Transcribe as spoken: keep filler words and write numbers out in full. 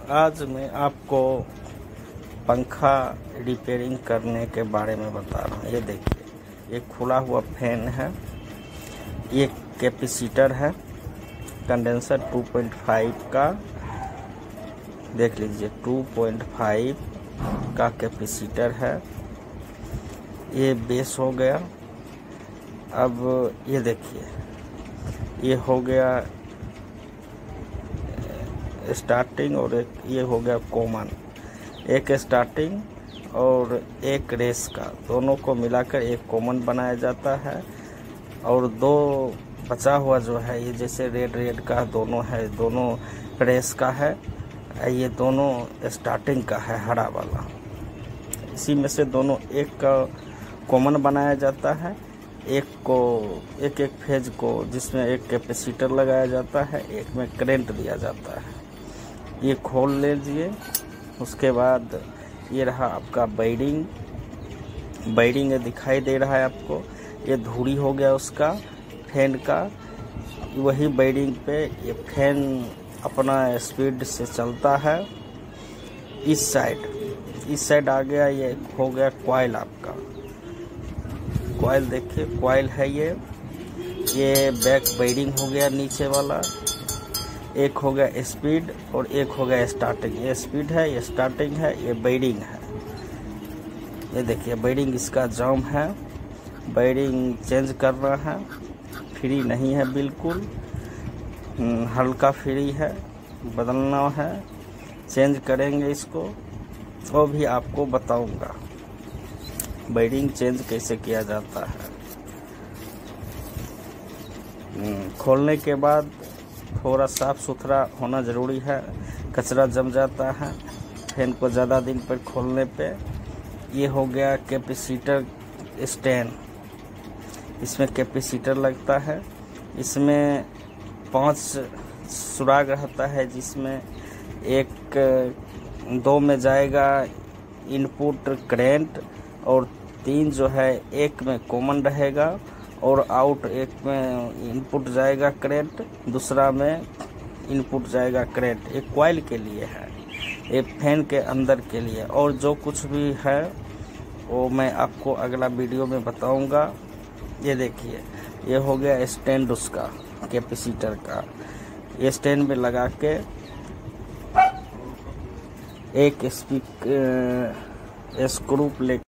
आज मैं आपको पंखा रिपेयरिंग करने के बारे में बता रहा हूँ। ये देखिए, ये खुला हुआ फैन है, ये कैपेसिटर है कंडेंसर टू पॉइंट फाइव का, देख लीजिए टू पॉइंट फाइव का कैपेसिटर है। ये बेस हो गया। अब ये देखिए, ये हो गया स्टार्टिंग और एक ये हो गया कॉमन। एक स्टार्टिंग और एक रेस का, दोनों को मिलाकर एक कॉमन बनाया जाता है। और दो बचा हुआ जो है, ये जैसे रेड रेड का दोनों है, दोनों रेस का है। ये दोनों स्टार्टिंग का है, हरा वाला। इसी में से दोनों एक का कॉमन बनाया जाता है। एक को एक एक फेज को, जिसमें एक कैपेसिटर लगाया जाता है, एक में करंट दिया जाता है। ये खोल लीजिए। उसके बाद ये रहा आपका वायरिंग। वायरिंग ये दिखाई दे रहा है आपको, ये धुरी हो गया उसका फैन का। वही वायरिंग पे ये फैन अपना स्पीड से चलता है। इस साइड इस साइड आ गया, ये हो गया कॉइल आपका। कॉइल देखिए, कॉइल है ये ये बैक वायरिंग हो गया नीचे वाला। एक हो गया स्पीड और एक हो गया स्टार्टिंग। ये स्पीड है, ये स्टार्टिंग है, ये वायरिंग है। ये देखिए वायरिंग इसका जाम है। वायरिंग चेंज करना है, फ्री नहीं है बिल्कुल, हल्का फ्री है, बदलना है। चेंज करेंगे इसको, वो भी आपको बताऊंगा वायरिंग चेंज कैसे किया जाता है। खोलने के बाद थोड़ा साफ सुथरा होना ज़रूरी है, कचरा जम जाता है फैन को ज़्यादा दिन पर खोलने पे। ये हो गया कैपेसिटर स्टैंड, इसमें कैपेसिटर लगता है। इसमें पांच सुराग रहता है, जिसमें एक दो में जाएगा इनपुट करंट, और तीन जो है एक में कॉमन रहेगा, और आउट एक में इनपुट जाएगा करंट, दूसरा में इनपुट जाएगा करंट। एक कॉइल के लिए है, एक फैन के अंदर के लिए। और जो कुछ भी है वो मैं आपको अगला वीडियो में बताऊंगा। ये देखिए, ये हो गया स्टैंड उसका कैपेसिटर का। ये स्टैंड में लगा के एक स्पीक स्क्रू प्लेट